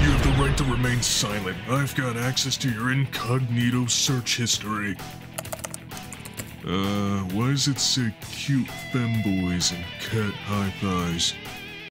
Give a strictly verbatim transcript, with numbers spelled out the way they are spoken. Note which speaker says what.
Speaker 1: You have the right to remain silent. I've got access to your Incognito search history. Uh, why does it say cute femboys and cat high thighs?